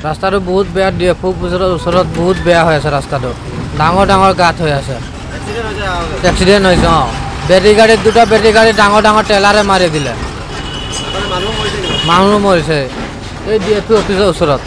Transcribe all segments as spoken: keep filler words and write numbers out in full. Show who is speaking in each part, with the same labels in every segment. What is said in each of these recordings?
Speaker 1: ৰাস্তাটো বহুত বেয়া দিয়ে খুব ওচৰত বহুত বেয়া হৈ আছে ৰাস্তাটো ডাঙৰ ডাঙৰ গাঁত হৈ আছে এক্সিডেণ্ট হৈছে অঁ বেটেৰী গাড়ীত দুটা বেটেৰী গাড়ী ডাঙৰ ডাঙৰ টেলাৰে মাৰি দিলে মানুহ মৰিছে এই ডি এফ অফিচৰ ওচৰত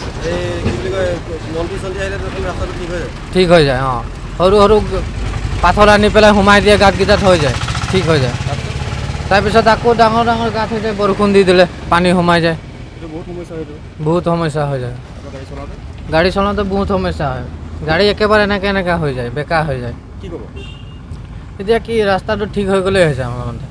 Speaker 1: ঠিক হৈ যায় অঁ সৰু সৰু পাথৰ আনি পেলাই সোমাই দিয়ে গাঁতকেইটাত হৈ যায় ঠিক হৈ যায় তাৰপিছত আকৌ ডাঙৰ ডাঙৰ গাঁত হৈ যায় বৰষুণ দি দিলে পানী সোমাই যায় বহুত সমস্যা হৈ যায় গাড়ী চলাওঁতে বহুত সমস্যা হয় গাড়ী একেবাৰে এনেকৈ এনেকৈ হৈ যায় বেকা হৈ যায় এতিয়া কি ৰাস্তাটো ঠিক হৈ গ'লেই হৈছে আমাৰ মতে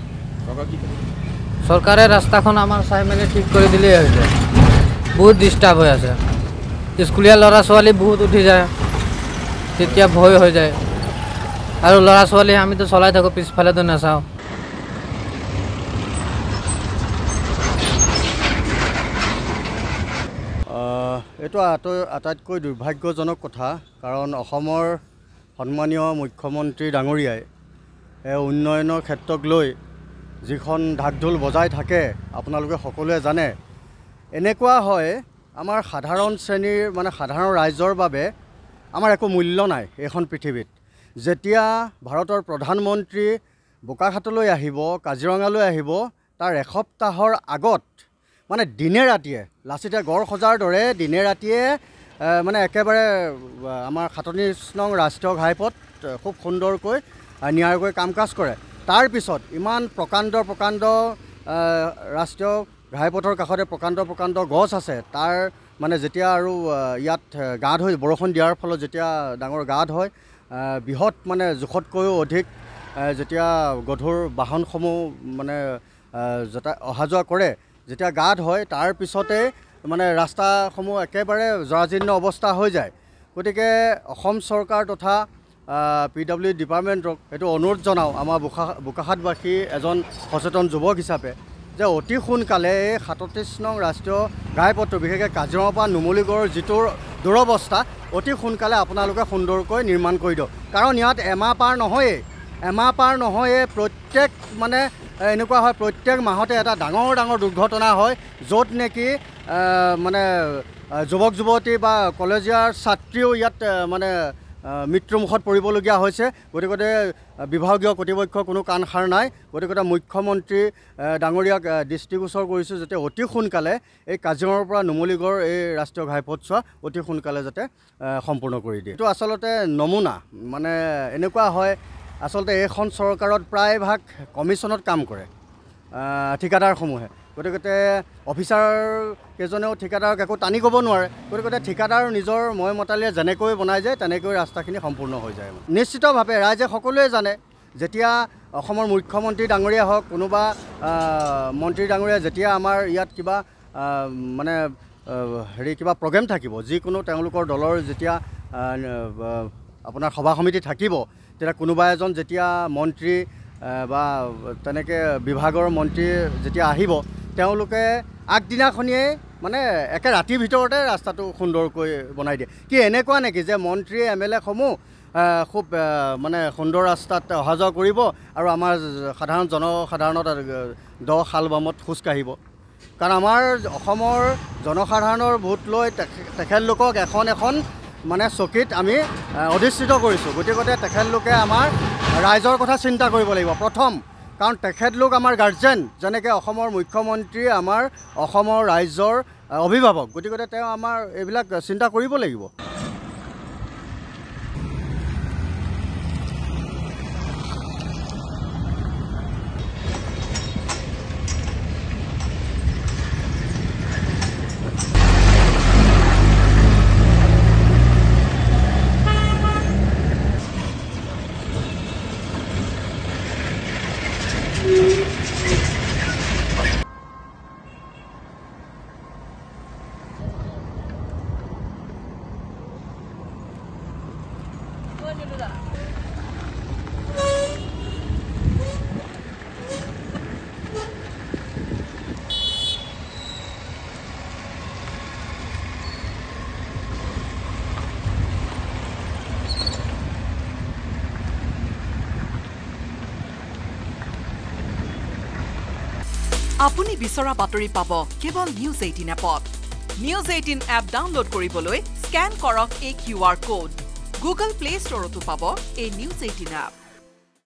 Speaker 1: চৰকাৰে ৰাস্তাখন আমাৰ চাই মেলি ঠিক কৰি দিলেই হৈছে বহুত ডিষ্টাৰ্ব হৈ আছে স্কুলীয়া ল'ৰা ছোৱালী বহুত উঠি যায় তেতিয়া ভয় হৈ যায় আৰু ল'ৰা ছোৱালী আমিতো চলাই থাকোঁ পিছফালেতো নাচাওঁ
Speaker 2: এইটো আটাইতকৈ দুৰ্ভাগ্যজনক কথা কাৰণ অসমৰ সন্মানীয় মুখ্যমন্ত্ৰী ডাঙৰীয়াই উন্নয়নৰ ক্ষেত্ৰক লৈ যিখন ঢাক ঢোল বজাই থাকে আপোনালোকে সকলোৱে জানে এনেকুৱা হয় আমাৰ সাধাৰণ শ্ৰেণীৰ মানে সাধাৰণ ৰাইজৰ বাবে আমাৰ একো মূল্য নাই এইখন পৃথিৱীত যেতিয়া ভাৰতৰ প্ৰধানমন্ত্ৰী বোকাখাতলৈ আহিব কাজিৰঙালৈ আহিব তাৰ এসপ্তাহৰ আগত মানে দিনে ৰাতিয়ে লাচিতে গড় সজাৰ দৰে দিনে ৰাতিয়ে মানে একেবাৰে আমাৰ সাতত্ৰিছ নং ৰাষ্ট্ৰীয় ঘাইপথ খুব সুন্দৰকৈ নিয়াৰকৈ কাম কাজ কৰে তাৰপিছত ইমান প্ৰকাণ্ড প্ৰকাণ্ড ৰাষ্ট্ৰীয় ঘাইপথৰ কাষতে প্ৰকাণ্ড প্ৰকাণ্ড গছ আছে তাৰ মানে যেতিয়া আৰু ইয়াত গাঁত হৈ বৰষুণ দিয়াৰ ফলত যেতিয়া ডাঙৰ গাঁত হয় বৃহৎ মানে জোখতকৈও অধিক যেতিয়া গধুৰ বাহনসমূহ মানে যাতা অহা যোৱা কৰে যেতিয়া গাঁত হয় তাৰ পিছতে মানে ৰাস্তাসমূহ একেবাৰে জৰাজীৰ্ণ অৱস্থা হৈ যায় গতিকে অসম চৰকাৰ তথা পি ডব্লিউ ডিপাৰ্টমেণ্টক এইটো অনুৰোধ জনাওঁ আমাৰ বোকা বোকাখাতবাসী এজন সচেতন যুৱক হিচাপে যে অতি সোনকালে এই সাতত্ৰিছ নং ৰাষ্ট্ৰীয় ঘাইপথটো বিশেষকৈ কাজিৰঙাৰ পৰা নুমলীগড়ৰ যিটো দুৰৱস্থা অতি সোনকালে আপোনালোকে সুন্দৰকৈ নিৰ্মাণ কৰি দিয়ক কাৰণ ইয়াত এমাহ পাৰ নহয়েই এমাহ পাৰ নহয়ে প্ৰত্যেক মানে এনেকুৱা হয় প্ৰত্যেক মাহতে এটা ডাঙৰ ডাঙৰ দুৰ্ঘটনা হয় য'ত নেকি মানে যুৱক যুৱতী বা কলেজীয়াৰ ছাত্ৰীও ইয়াত মানে মৃত্যুমুখত পৰিবলগীয়া হৈছে গতিকে বিভাগীয় কৰ্তৃপক্ষৰ কোনো কাণ সাৰ নাই গতিকে মুখ্যমন্ত্ৰী ডাঙৰীয়াক দৃষ্টিগোচৰ কৰিছোঁ যাতে অতি সোনকালে এই কাজিৰঙাৰ পৰা নুমলীগড় এই ৰাষ্ট্ৰীয় ঘাইপথছোৱা অতি সোনকালে যাতে সম্পূৰ্ণ কৰি দিয়ে এইটো আচলতে নমুনা মানে এনেকুৱা হয় আচলতে এইখন চৰকাৰত প্ৰায়ভাগ কমিশ্যনত কাম কৰে ঠিকাদাৰসমূহে গতিকে অফিচাৰ কেইজনেও ঠিকাদাৰক একো টানি ক'ব নোৱাৰে গতিকে ঠিকাদাৰ নিজৰ মই মতালিয়ে যেনেকৈ বনাই যায় তেনেকৈ ৰাস্তাখিনি সম্পূৰ্ণ হৈ যায় নিশ্চিতভাৱে ৰাইজে সকলোৱে জানে যেতিয়া অসমৰ মুখ্যমন্ত্ৰী ডাঙৰীয়া হওক কোনোবা মন্ত্ৰী ডাঙৰীয়া যেতিয়া আমাৰ ইয়াত কিবা মানে হেৰি কিবা প্ৰগ্ৰেম থাকিব যিকোনো তেওঁলোকৰ দলৰ যেতিয়া আপোনাৰ সভা সমিতি থাকিব তেতিয়া কোনোবা এজন যেতিয়া মন্ত্ৰী বা তেনেকৈ বিভাগৰ মন্ত্ৰী যেতিয়া আহিব তেওঁলোকে আগদিনাখনিয়ে মানে একে ৰাতিৰ ভিতৰতে ৰাস্তাটো সুন্দৰকৈ বনাই দিয়ে কি এনেকুৱা নেকি যে মন্ত্ৰী এম এল এসমূহ খুব মানে সুন্দৰ ৰাস্তাত অহা যোৱা কৰিব আৰু আমাৰ সাধাৰণ জনসাধাৰণত দ খাল বামত খোজকাঢ়িব কাৰণ আমাৰ অসমৰ জনসাধাৰণৰ ভোট লৈ তেখেতলোকক এখন এখন মানে চকীত আমি অধিষ্ঠিত কৰিছোঁ গতিকে তেখেতলোকে আমাৰ ৰাইজৰ কথা চিন্তা কৰিব লাগিব প্ৰথম কাৰণ তেখেতলোক আমাৰ গাৰ্জেন যেনেকৈ অসমৰ মুখ্যমন্ত্ৰী আমাৰ অসমৰ ৰাইজৰ অভিভাৱক গতিকে তেওঁ আমাৰ এইবিলাক চিন্তা কৰিব লাগিব
Speaker 3: আপুনি বিচৰা বাতৰি পাব কেৱল নিউজ এইটিন এপত। নিউজ এইটিন এপ ডাউনলোড কৰিবলৈ স্ক্যান কৰক এই Q R code Google play ষ্টৰতো পাব এই নিউজ এইটিন এপ।